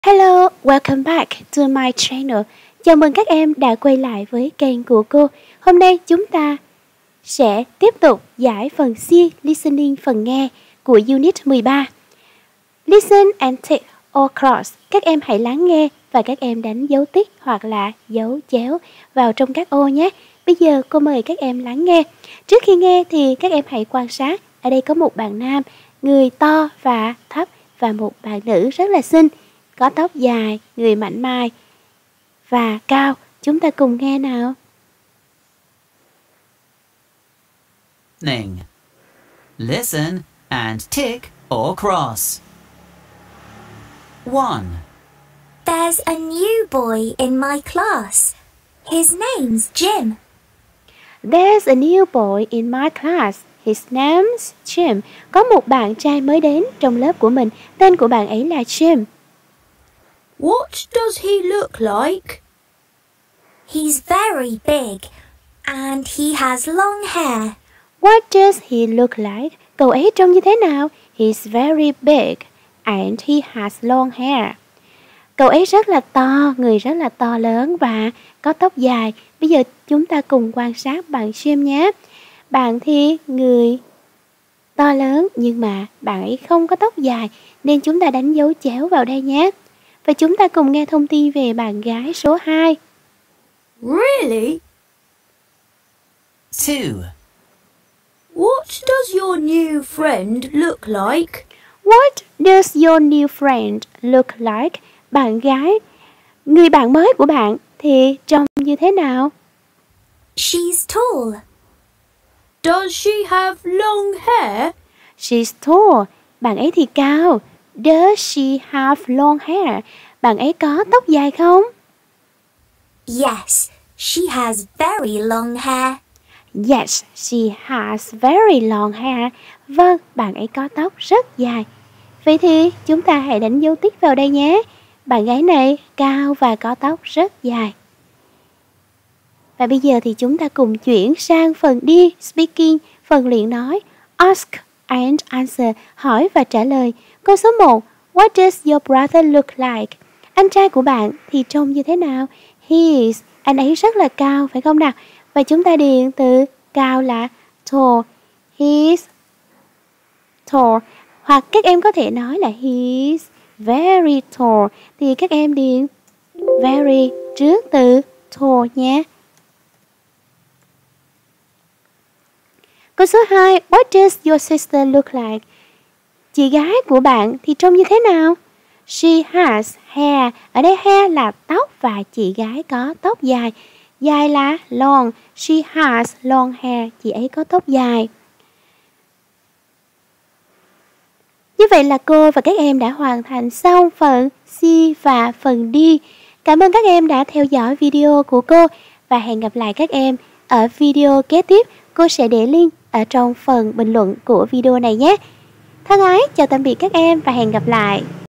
Hello, welcome back to my channel. Chào mừng các em đã quay lại với kênh của cô. Hôm nay chúng ta sẽ tiếp tục giải phần C Listening phần nghe của Unit 13. Listen and tick or cross. Các em hãy lắng nghe và các em đánh dấu tích hoặc là dấu chéo vào trong các ô nhé. Bây giờ cô mời các em lắng nghe. Trước khi nghe thì các em hãy quan sát. Ở đây có một bạn nam, người to và thấp, và một bạn nữ rất là xinh, có tóc dài, người mảnh mai và cao. Chúng ta cùng nghe nào. Listen and tick or cross. 1. There's a new boy in my class. His name's Jim. There's a new boy in my class. His name's Jim. Có một bạn trai mới đến trong lớp của mình. Tên của bạn ấy là Jim. What does he look like? He's very big and he has long hair. What does he look like? Cậu ấy trông như thế nào? He's very big and he has long hair. Cậu ấy rất là to, người rất là to lớn và có tóc dài. Bây giờ chúng ta cùng quan sát bạn Jim nhé. Bạn thì người to lớn nhưng mà bạn ấy không có tóc dài nên chúng ta đánh dấu chéo vào đây nhé. Và chúng ta cùng nghe thông tin về bạn gái số 2. Really? 2. What does your new friend look like? What does your new friend look like? Bạn gái, người bạn mới của bạn thì trông như thế nào? She's tall. Does she have long hair? She's tall. Bạn ấy thì cao. Does she have long hair? Bạn ấy có tóc dài không? Yes, she has very long hair. Yes, she has very long hair. Vâng, bạn ấy có tóc rất dài. Vậy thì chúng ta hãy đánh dấu tích vào đây nhé. Bạn gái này cao và có tóc rất dài. Và bây giờ thì chúng ta cùng chuyển sang phần D, speaking, phần luyện nói. Ask and answer, hỏi và trả lời. Câu số 1, what does your brother look like? Anh trai của bạn thì trông như thế nào? He is, anh ấy rất là cao, phải không nào? Và chúng ta điền từ cao là tall. He is tall. Hoặc các em có thể nói là he is very tall. Thì các em điền very trước từ tall nhé. Câu số 2, what does your sister look like? Chị gái của bạn thì trông như thế nào? She has hair. Ở đây hair là tóc và chị gái có tóc dài. Dài là long. She has long hair. Chị ấy có tóc dài. Như vậy là cô và các em đã hoàn thành xong phần C và phần D. Cảm ơn các em đã theo dõi video của cô và hẹn gặp lại các em ở video kế tiếp. Cô sẽ để link ở trong phần bình luận của video này nhé. Thân ái, chào tạm biệt các em và hẹn gặp lại.